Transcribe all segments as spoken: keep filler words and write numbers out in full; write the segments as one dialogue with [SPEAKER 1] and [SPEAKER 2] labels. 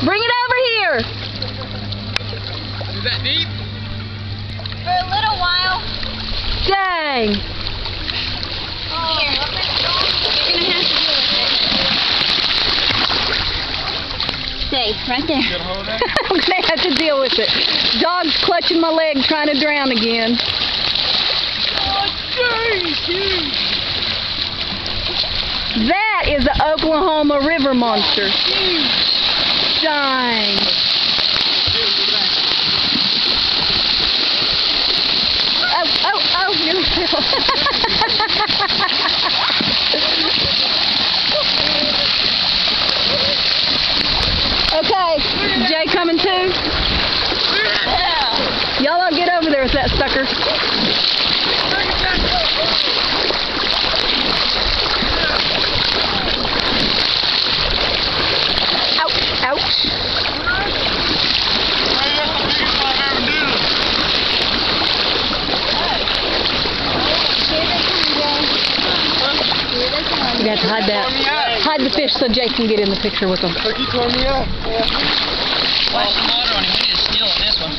[SPEAKER 1] Bring it over here.
[SPEAKER 2] Is that deep?
[SPEAKER 3] For a little while.
[SPEAKER 1] Dang.
[SPEAKER 3] Oh, you're gonna have to deal with it. Stay right there.
[SPEAKER 2] Good hold there?
[SPEAKER 1] I'm gonna have to deal with it. Dog's clutching my leg, trying to drown again.
[SPEAKER 2] Oh, jeez.
[SPEAKER 1] That is an Oklahoma River monster. Dang. Oh, oh, oh, nearly fell. Okay, Jay coming too? Y'all all get over there with that sucker. Ouch, ouch. You got to hide that. Hide the fish so Jay can get in the picture with them.
[SPEAKER 2] Look, he tore me up.
[SPEAKER 4] Splash some water on him. We need to steal this one.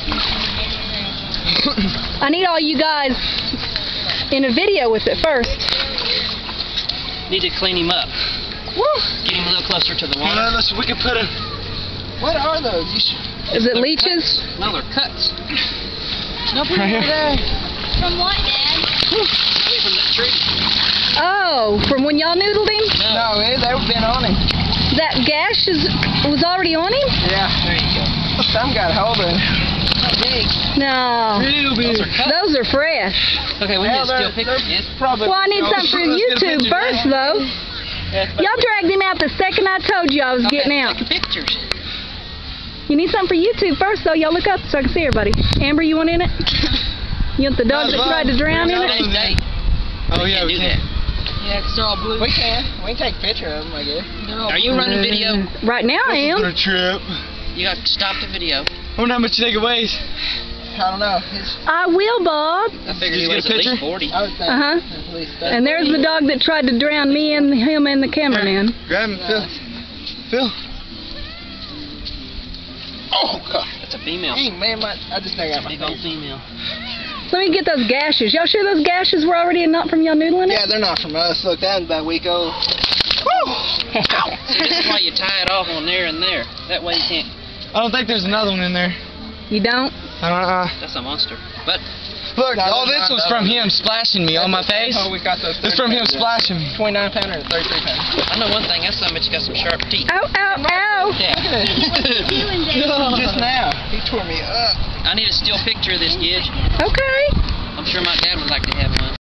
[SPEAKER 1] I need all you guys in a video with it first.
[SPEAKER 4] Need to clean him up.
[SPEAKER 1] Woo.
[SPEAKER 4] Get him a little closer to the
[SPEAKER 2] Well,
[SPEAKER 4] water.
[SPEAKER 2] listen, we can put a... What are those? You should...
[SPEAKER 1] Is it
[SPEAKER 4] They're
[SPEAKER 1] leeches?
[SPEAKER 4] cuts. No, they're cuts.
[SPEAKER 2] No, put it there.
[SPEAKER 3] From what, Dad?
[SPEAKER 4] From the tree.
[SPEAKER 1] Oh, from when y'all noodled him?
[SPEAKER 2] No, it, they've been on him.
[SPEAKER 1] That gash is was already on him?
[SPEAKER 2] Yeah.
[SPEAKER 4] There you go.
[SPEAKER 2] Some got hold of it. How big?
[SPEAKER 1] No.
[SPEAKER 2] Real big.
[SPEAKER 4] Those are cuts.
[SPEAKER 1] Those are fresh.
[SPEAKER 4] Okay, we
[SPEAKER 2] Well,
[SPEAKER 4] need to steal
[SPEAKER 2] they're-
[SPEAKER 4] pictures.
[SPEAKER 2] they're
[SPEAKER 4] Yes.
[SPEAKER 2] Probably.
[SPEAKER 1] Well, I need something for
[SPEAKER 2] Let's get a
[SPEAKER 1] YouTube
[SPEAKER 2] picture,
[SPEAKER 1] first,
[SPEAKER 2] Dad.
[SPEAKER 1] though. Y'all dragged him out the second I told you I was
[SPEAKER 4] Okay,
[SPEAKER 1] getting out.
[SPEAKER 4] take pictures.
[SPEAKER 1] You need something for YouTube first, though. Y'all look up so I can see everybody. Amber, you want in it? You want the dog that tried to drown in it?
[SPEAKER 4] Today's date.
[SPEAKER 2] Oh, yeah, we
[SPEAKER 4] do
[SPEAKER 2] can.
[SPEAKER 4] that. Yeah, 'cause they're all blue.
[SPEAKER 2] We can. We can take a picture of them, I guess.
[SPEAKER 4] Are you running video?
[SPEAKER 1] Right now I
[SPEAKER 2] On
[SPEAKER 1] am.
[SPEAKER 2] a trip.
[SPEAKER 4] You got to stop the video.
[SPEAKER 2] I wonder how much you think it weighs. I don't know. It's,
[SPEAKER 1] I will, Bob.
[SPEAKER 4] I figured
[SPEAKER 2] Did
[SPEAKER 4] he
[SPEAKER 2] you
[SPEAKER 4] weighs
[SPEAKER 2] get a
[SPEAKER 4] at least
[SPEAKER 2] picture?
[SPEAKER 4] forty.
[SPEAKER 2] I would think
[SPEAKER 1] Uh-huh.
[SPEAKER 2] at least thirty.
[SPEAKER 1] And there's the dog that tried to drown me and him and the cameraman.
[SPEAKER 2] Grab him, Phil. Phil. Oh, God.
[SPEAKER 4] That's a female.
[SPEAKER 2] Dang, man, my, I just think I got my
[SPEAKER 4] Big old
[SPEAKER 2] face.
[SPEAKER 4] female.
[SPEAKER 1] Let me get those gashes. Y'all sure those gashes were already not from y'all noodling it?
[SPEAKER 2] Yeah, they're not from us. Look, that was about a week old.
[SPEAKER 4] See, this is why you tie it off on there and there. That way you can't.
[SPEAKER 2] I don't think there's another one in there.
[SPEAKER 1] You don't?
[SPEAKER 2] I don't know.
[SPEAKER 4] That's a monster. But
[SPEAKER 2] Look,
[SPEAKER 5] No,
[SPEAKER 2] all
[SPEAKER 5] there's
[SPEAKER 2] this
[SPEAKER 5] not
[SPEAKER 2] was
[SPEAKER 5] another
[SPEAKER 2] from
[SPEAKER 5] one.
[SPEAKER 2] him splashing me on my face.
[SPEAKER 5] Oh, we got those.
[SPEAKER 2] It's from him
[SPEAKER 5] thirty
[SPEAKER 2] splashing me.
[SPEAKER 5] twenty-nine pounder and thirty-three pounder.
[SPEAKER 4] I know one thing. That son bitch got some sharp teeth.
[SPEAKER 1] Ow, ow, ow.
[SPEAKER 4] Yeah.
[SPEAKER 3] Doing that.
[SPEAKER 5] Just now, he tore me up.
[SPEAKER 4] I need a still picture of this, Gidge.
[SPEAKER 1] Okay.
[SPEAKER 4] I'm sure my dad would like to have one.